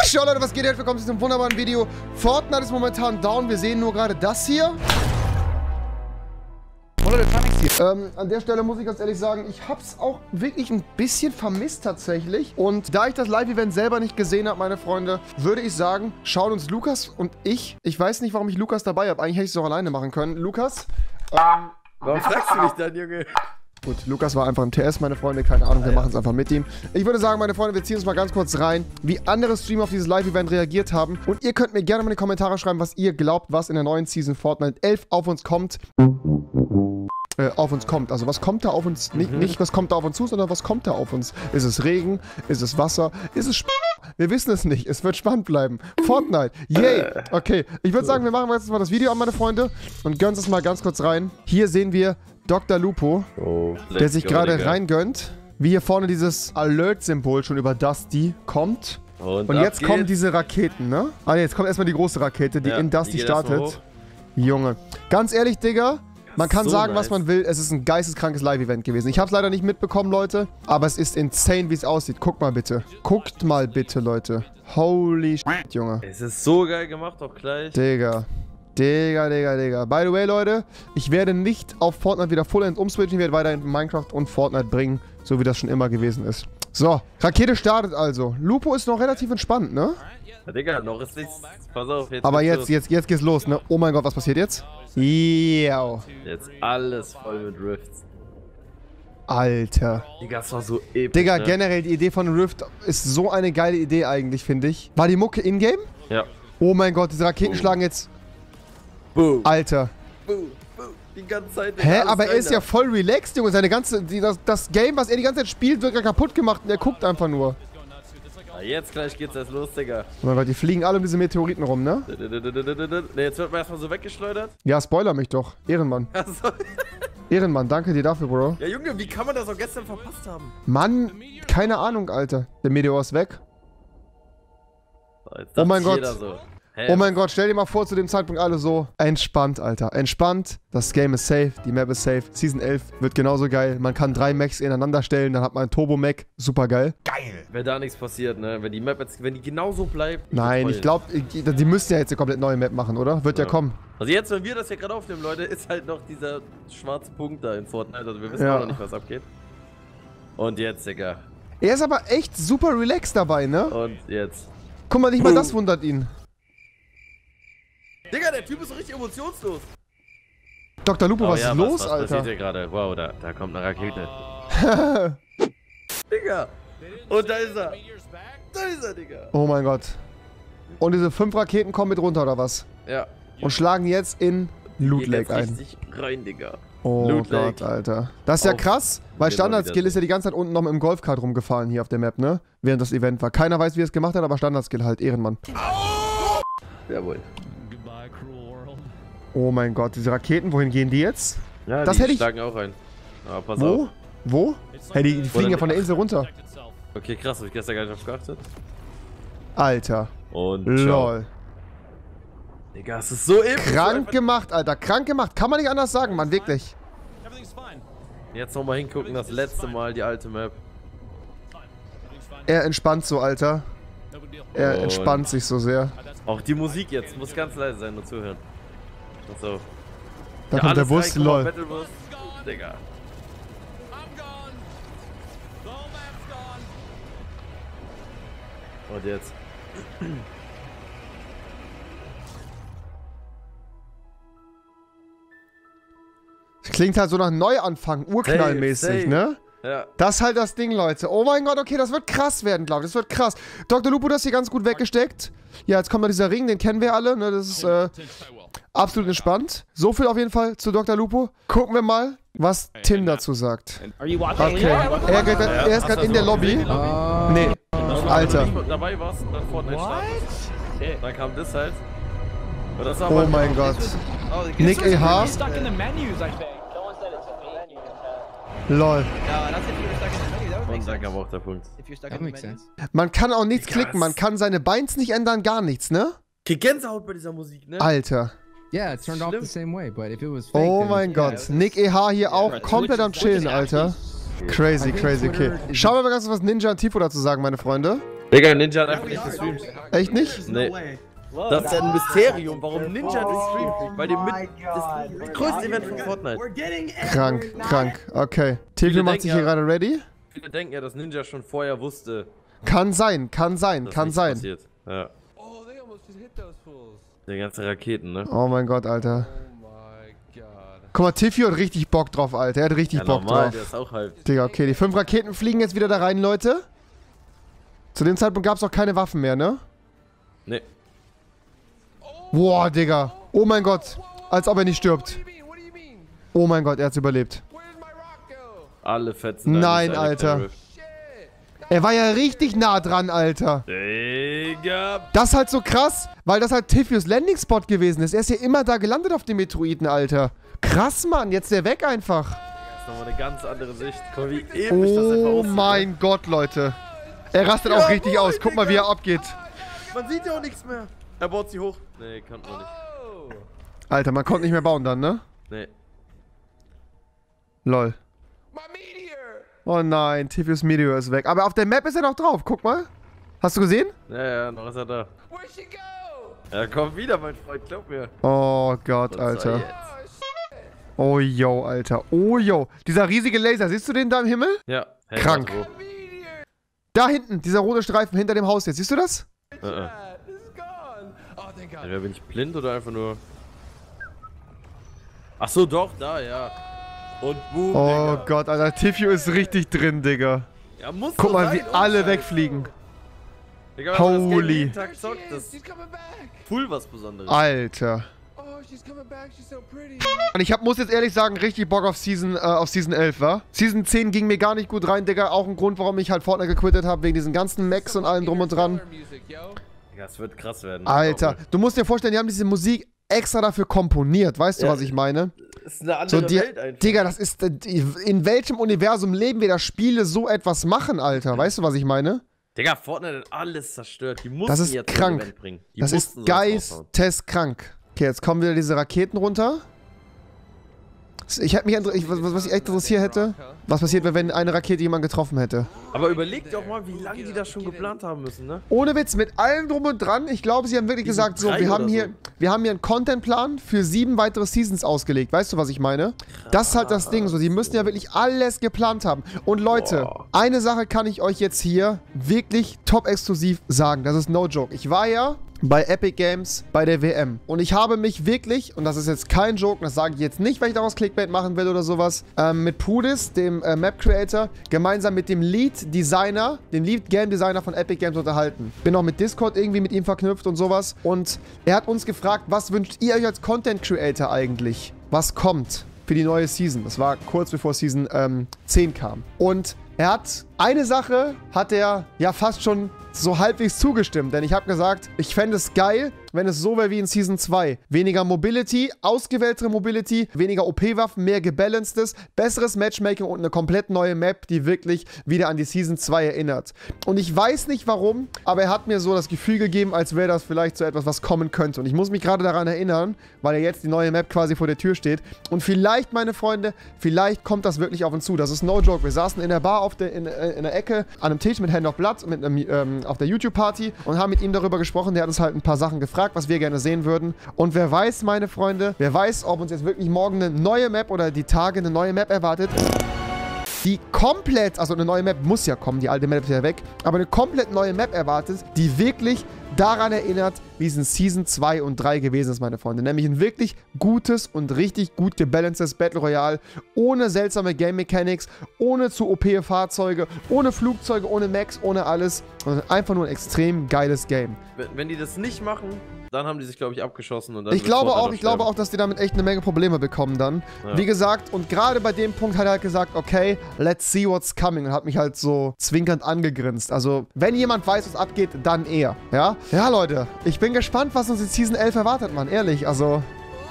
Ciao Leute, was geht? Herzlich willkommen zu diesem wunderbaren Video. Fortnite ist momentan down. Wir sehen nur gerade das hier. An der Stelle muss ich ganz ehrlich sagen, ich hab's auch wirklich ein bisschen vermisst tatsächlich. Und da ich das Live-Event selber nicht gesehen habe, meine Freunde, würde ich sagen, schauen uns Lukas und ich weiß nicht, warum ich Lukas dabei habe. Eigentlich hätte ich es auch alleine machen können. Lukas, warum fragst du mich dann, Junge? Gut, Lukas war einfach im TS, meine Freunde, keine Ahnung, wir machen es einfach mit ihm. Ich würde sagen, meine Freunde, wir ziehen uns mal ganz kurz rein, wie andere Streamer auf dieses Live-Event reagiert haben. Und ihr könnt mir gerne mal in die Kommentare schreiben, was ihr glaubt, was in der neuen Season Fortnite 11 auf uns kommt. Also was kommt da auf uns, nicht was kommt da auf uns zu, sondern was kommt da auf uns? Ist es Regen? Ist es Wasser? Ist es Wir wissen es nicht, es wird spannend bleiben. Fortnite, yay! Okay, ich würde sagen, wir machen jetzt mal das Video an, meine Freunde, und gönnen es mal ganz kurz rein. Hier sehen wir Dr. Lupo, der sich gerade reingönnt, wie hier vorne dieses Alert-Symbol schon über Dusty kommt. Und jetzt kommen diese Raketen, ne? Ah, jetzt kommt erstmal die große Rakete, die in Dusty startet. Junge, ganz ehrlich, Digga, man kann so sagen, was man will, es ist ein geisteskrankes Live-Event gewesen. Ich habe es leider nicht mitbekommen, Leute, aber es ist insane, wie es aussieht. Guckt mal bitte. Guckt mal bitte, Leute. Holy shit, Junge. Es ist so geil gemacht, auch gleich. Digga. Digga. By the way, Leute, ich werde nicht auf Fortnite wieder Full-End umswitchen. Ich werde weiter in Minecraft und Fortnite bringen, so wie das schon immer gewesen ist. So, Rakete startet also. Lupo ist noch relativ entspannt, ne? Ja, Digga, noch ist nichts. Pass auf, jetzt. Aber jetzt geht's los, ne? Oh mein Gott, was passiert jetzt? Yeah. Jetzt alles voll mit Rifts. Alter. Digga, das war so episch. Digga, ne? Generell die Idee von Rift ist so eine geile Idee eigentlich, finde ich. War die Mucke in-game? Ja. Oh mein Gott, diese Raketen schlagen jetzt... Boom. Alter. Boom. Die ganze Zeit. Hä? Aber er ist ja voll relaxed, Junge. Seine ganze... Das Game, was er die ganze Zeit spielt, wird ja kaputt gemacht und er guckt einfach nur. Ja, jetzt gleich geht's erst los, Digga. Oh mein Gott, die fliegen alle um diese Meteoriten rum, ne? Ne, jetzt wird man erstmal so weggeschleudert. Ja, spoiler mich doch. Ehrenmann. Also. Ehrenmann, danke dir dafür, Bro. Ja, Junge, wie kann man das auch gestern verpasst haben? Mann, keine Ahnung, Alter. Der Meteor ist weg. So, oh mein Gott. So. Hey, oh mein Gott, stell dir mal vor, zu dem Zeitpunkt alle so entspannt, Alter. Entspannt, das Game ist safe, die Map ist safe. Season 11 wird genauso geil. Man kann 3 Mechs ineinander stellen, dann hat man einen Turbo-Mech. Super geil. Geil. Wenn da nichts passiert, ne? Wenn die Map jetzt, wenn die genauso bleibt. Nein, ich glaube, die müssten ja jetzt eine komplett neue Map machen, oder? Wird ja kommen. Also jetzt, wenn wir das hier gerade aufnehmen, Leute, ist halt noch dieser schwarze Punkt da in Fortnite. Also wir wissen auch noch nicht, was abgeht. Und jetzt, Digga. Er ist aber echt super relaxed dabei, ne? Und jetzt. Guck mal, nicht mal das wundert ihn. Digga, der Typ ist so richtig emotionslos. Dr. Lupo, was ist los, was Alter? Passiert hier gerade? Wow, da kommt eine Rakete. Digga. Und da ist er. Da ist er, Digga. Oh mein Gott. Und diese 5 Raketen kommen mit runter, oder was? Ja. Und schlagen jetzt in Loot Lake ein. Richtig rein, Digga. Oh Loot Gott, Lake. Alter. Das ist ja krass, weil Standard-Skill ist ja die ganze Zeit unten noch im Golfkart rumgefahren hier auf der Map, ne? Während das Event war. Keiner weiß, wie er es gemacht hat, aber Standard-Skill halt, Ehrenmann. Jawohl. Oh mein Gott, diese Raketen, wohin gehen die jetzt? Ja, das die hätte ich... schlagen auch rein. Aber pass auf. Wo? Hey, die fliegen ja von der Insel runter. Okay, krass, hab ich gestern gar nicht drauf geachtet. Alter. Und lol. Digga, es ist so episch. Krank gemacht, Alter. Krank gemacht. Kann man nicht anders sagen, Mann. Wirklich. Jetzt nochmal hingucken, das letzte Mal die alte Map. Er entspannt so, Alter. Er entspannt sich so sehr. Auch die Musik jetzt muss ganz leise sein, nur zuhören. So. Da kommt der Bus, lol. Battlebus. Digga. Und jetzt. Klingt halt so nach Neuanfang, urknallmäßig, ne? Ja. Das ist halt das Ding, Leute. Oh mein Gott, okay, das wird krass werden, glaube ich. Das wird krass. Dr. Lupo, das hier ganz gut weggesteckt. Ja, jetzt kommt noch dieser Ring, den kennen wir alle, ne? Das ist absolut entspannt. So viel auf jeden Fall zu Dr. Lupo. Gucken wir mal, was Tim dazu sagt. Okay, er ist gerade in der Lobby. Nee, Alter. Dabei warst und dann Fortnite startet. Dann kam das halt. Oh mein Gott. Nick EH. Lol. Und dann kam auch der Punkt. Man kann auch nichts klicken, man kann seine Beins nicht ändern, gar nichts, ne? Krieg Gänsehaut bei dieser Musik, ne? Alter. Yeah, it turned off the same way, but if it was fake, oh mein Gott. Nick EH hier auch komplett am Chillen, Alter. Crazy, okay. Schauen wir mal ganz kurz, was Ninja und Tifo dazu sagen, meine Freunde. Digga, Ninja hat einfach nicht gestreamt. Echt nicht? Nee. Das ist ja ein Mysterium, warum Ninja nicht streamt. Bei dem das größte Event von Fortnite. Krank. Okay. Tefio macht sich hier gerade ready. Viele denken ja, dass Ninja schon vorher wusste. Kann sein. Passiert. Ja. Oh, they almost just hit those fools. Die ganzen Raketen, ne? Oh mein Gott, Alter. Oh my god. Guck mal, Tefio hat richtig Bock drauf, Alter. Er hat richtig Bock normal, drauf. der ist auch halt. Digga, okay, die 5 Raketen fliegen jetzt wieder da rein, Leute. Zu dem Zeitpunkt gab es auch keine Waffen mehr, ne? Ne. Boah, Digga. Oh mein Gott. Als ob er nicht stirbt. What do you mean? Oh mein Gott, er hat's überlebt. Where did my rock go? Alle fetzen. Nein, Alter. Er war ja richtig nah dran, Alter. Digga. Das ist halt so krass, weil das halt Tefios Landing-Spot gewesen ist. Er ist ja immer da gelandet auf dem Meteoriten, Alter. Krass, Mann. Jetzt ist er weg einfach. Das ist nochmal eine ganz andere Sicht. Guck mal, wie episch das einfach Oh aussieht. mein Gott, Leute. Er rastet auch richtig aus. Guck mal, wie er abgeht. Man sieht ja auch nichts mehr. Er baut sie hoch. Nee, kann man nicht. Oh. Alter, man konnte nicht mehr bauen dann, ne? Nee. Lol. My meteor. Oh nein, Tefios Meteor ist weg. Aber auf der Map ist er noch drauf. Guck mal. Hast du gesehen? Ja, noch ist er da. Where'd she go? Er kommt wieder, mein Freund, glaub mir. Oh Gott, Was Alter. soll jetzt? Oh shit. Oh yo, Alter. Oh yo. Dieser riesige Laser, siehst du den da im Himmel? Ja. Hey, Krank. warte, Meteor. Da hinten, dieser rote Streifen hinter dem Haus jetzt. Siehst du das? wo? This is gone. Oh, thank God. Ja, bin ich blind oder einfach nur... Ach so, doch, da, ja. Und boom, Oh Digga. Gott, Alter. Tefio ist richtig drin, Digga. Ja, muss Guck so mal, sein, wie ohne alle Scheiß. wegfliegen. Digga, wenn man das Game Holy. jeden There Tag she zockt, is. das ist She's coming back. voll was Besonderes. Alter. Oh, she's coming back. She's so pretty. Und ich muss jetzt ehrlich sagen, richtig Bock auf Season 11, wa? Season 10 ging mir gar nicht gut rein, Digga. Auch ein Grund, warum ich halt Fortnite gequittet habe, wegen diesen ganzen Macs und allem drum und dran. Music, yo. Digga, es wird krass werden. Alter, du musst dir vorstellen, die haben diese Musik extra dafür komponiert. Weißt du, Ja. was ich meine? Das ist eine andere So, Welt einfach. Digga, das ist. In welchem Universum leben wir, dass Spiele so etwas machen, Alter? Weißt du, was ich meine? Digga, Fortnite hat alles zerstört. Die mussten Das ist jetzt krank. ein Event bringen. Die Das ist mussten sowas raushauen. geisteskrank. Okay, jetzt kommen wieder diese Raketen runter. Ich hätte mich was ich echt interessiert hätte, was passiert wäre, wenn eine Rakete jemanden getroffen hätte. Aber überleg doch mal, wie lange die das schon geplant haben müssen, ne? Ohne Witz, mit allem drum und dran. Ich glaube, sie haben wirklich Die sind gesagt, so, 3 wir haben oder hier einen Contentplan für 7 weitere Seasons ausgelegt. Weißt du, was ich meine? Das ist halt das Ding. So, sie müssen ja wirklich alles geplant haben. Und Leute, Boah. eine Sache kann ich euch jetzt hier wirklich top exklusiv sagen. Das ist no joke. Ich war ja bei Epic Games bei der WM. Und ich habe mich wirklich, und das ist jetzt kein Joke, das sage ich jetzt nicht, weil ich daraus Clickbait machen will oder sowas, mit Pudis, dem Map Creator, gemeinsam mit dem Lead Designer, dem Lead Game Designer von Epic Games unterhalten. Bin auch mit Discord irgendwie mit ihm verknüpft und sowas. Und er hat uns gefragt, was wünscht ihr euch als Content Creator eigentlich? Was kommt für die neue Season? Das war kurz bevor Season 10 kam. Und er hat eine Sache, hat er ja fast schon so halbwegs zugestimmt, denn ich habe gesagt, ich fände es geil, wenn es so wäre wie in Season 2. Weniger Mobility, ausgewähltere Mobility, weniger OP-Waffen, mehr gebalancedes, besseres Matchmaking und eine komplett neue Map, die wirklich wieder an die Season 2 erinnert. Und ich weiß nicht warum, aber er hat mir so das Gefühl gegeben, als wäre das vielleicht so etwas, was kommen könnte. Und ich muss mich gerade daran erinnern, weil ja jetzt die neue Map quasi vor der Tür steht. Und vielleicht, meine Freunde, vielleicht kommt das wirklich auf uns zu. Das ist no joke. Wir saßen in der Bar in der Ecke an einem Tisch mit Hand of Blood, mit einem, auf der YouTube-Party und haben mit ihm darüber gesprochen. Der hat uns halt ein paar Sachen gefragt, was wir gerne sehen würden. Und wer weiß, meine Freunde, wer weiß, ob uns jetzt wirklich morgen eine neue Map oder die Tage eine neue Map erwartet, die komplett, also eine neue Map muss ja kommen, die alte Map ist ja weg, aber eine komplett neue Map erwartet, die wirklich daran erinnert, wie es in Season 2 und 3 gewesen ist, meine Freunde. Nämlich ein wirklich gutes und richtig gut gebalancedes Battle Royale, ohne seltsame Game Mechanics, ohne zu OP Fahrzeuge, ohne Flugzeuge, ohne Max, ohne alles, sondern einfach nur ein extrem geiles Game. Wenn die das nicht machen, dann haben die sich, glaube ich, abgeschossen. Und dann Ich glaube auch, dass die damit echt eine Menge Probleme bekommen dann. Ja. Wie gesagt, und gerade bei dem Punkt hat er halt gesagt, okay, let's see what's coming. Und hat mich halt so zwinkernd angegrinst. Also, wenn jemand weiß, was abgeht, dann er. Ja? Ja, Leute, ich bin gespannt, was uns in Season 11 erwartet, Mann. Ehrlich, also...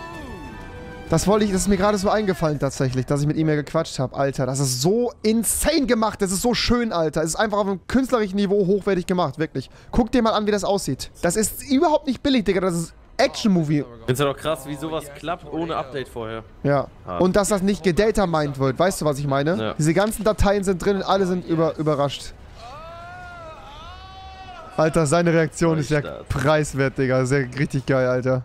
Das ist mir gerade so eingefallen tatsächlich, dass ich mit ihm ja gequatscht habe. Alter, das ist so insane gemacht. Das ist so schön, Alter. Es ist einfach auf einem künstlerischen Niveau hochwertig gemacht, wirklich. Guck dir mal an, wie das aussieht. Das ist überhaupt nicht billig, Digga. Das ist Action-Movie. Findest du doch krass, wie sowas klappt ohne Update vorher. Ja. Hart. Und dass das nicht gedatamined wird. Weißt du, was ich meine? Ja. Diese ganzen Dateien sind drin und alle sind überrascht. Alter, seine Reaktion ist ja Neustart. preiswert, Digga. Sehr richtig geil, Alter.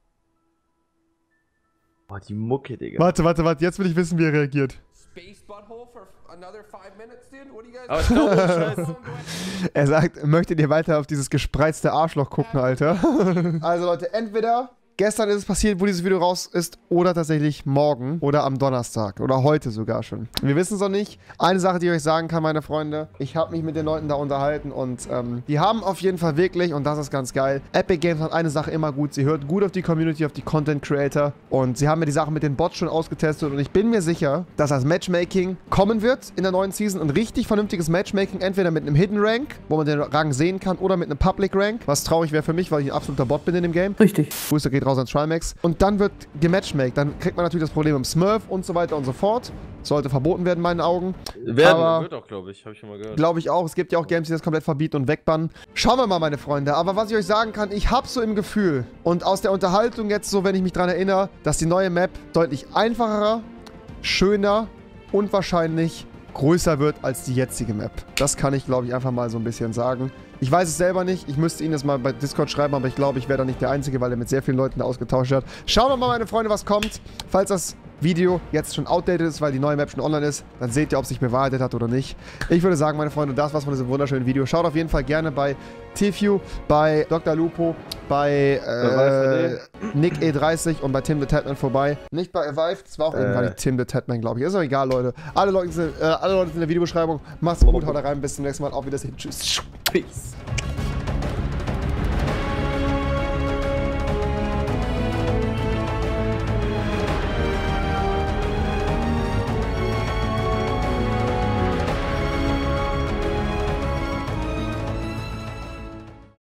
Boah, die Mucke, Digga. Warte. Jetzt will ich wissen, wie er reagiert. Space butthole for another 5 minutes, dude? What do you guys Aber ich glaube, Scheiß. Er sagt, möchtet ihr weiter auf dieses gespreizte Arschloch gucken, Alter? Also Leute, entweder gestern ist es passiert, wo dieses Video raus ist, oder tatsächlich morgen oder am Donnerstag oder heute sogar schon. Wir wissen es noch nicht. Eine Sache, die ich euch sagen kann, meine Freunde, ich habe mich mit den Leuten da unterhalten und die haben auf jeden Fall wirklich, und das ist ganz geil, Epic Games hat eine Sache immer gut, sie hört gut auf die Community, auf die Content Creator und sie haben mir die Sache mit den Bots schon ausgetestet und ich bin mir sicher, dass das Matchmaking kommen wird in der neuen Season, ein richtig vernünftiges Matchmaking, entweder mit einem Hidden Rank, wo man den Rang sehen kann, oder mit einem Public Rank, was traurig wäre für mich, weil ich ein absoluter Bot bin in dem Game. Richtig. Grüße geht raus an Trimax. Und dann wird gematchmaked. Dann kriegt man natürlich das Problem im Smurf und so weiter und so fort. Sollte verboten werden in meinen Augen. Aber wird auch, glaube ich. Habe ich schon mal gehört. glaube ich auch. Es gibt ja auch Games, die das komplett verbieten und wegbannen. Schauen wir mal, meine Freunde. Aber was ich euch sagen kann, ich habe so im Gefühl und aus der Unterhaltung jetzt so, wenn ich mich dran erinnere, dass die neue Map deutlich einfacher, schöner und wahrscheinlich größer wird als die jetzige Map. Das kann ich, glaube ich, einfach mal so ein bisschen sagen. Ich weiß es selber nicht. Ich müsste Ihnen das mal bei Discord schreiben, aber ich glaube, ich wäre da nicht der Einzige, weil er mit sehr vielen Leuten da ausgetauscht hat. Schauen wir mal, meine Freunde, was kommt. Falls das Video jetzt schon outdated ist, weil die neue Map schon online ist, dann seht ihr, ob es sich bewahrheitet hat oder nicht. Ich würde sagen, meine Freunde, das war's von diesem wunderschönen Video. Schaut auf jeden Fall gerne bei Tfue, bei Dr. Lupo, bei Nick E30 und bei Tim the Tatman vorbei. Nicht bei Evive, das war auch irgendwann Tim the Tatman, glaube ich. Ist doch egal, Leute. Alle Leute sind in der Videobeschreibung. Macht's gut, haut rein, bis zum nächsten Mal. Auf Wiedersehen. Tschüss. Peace.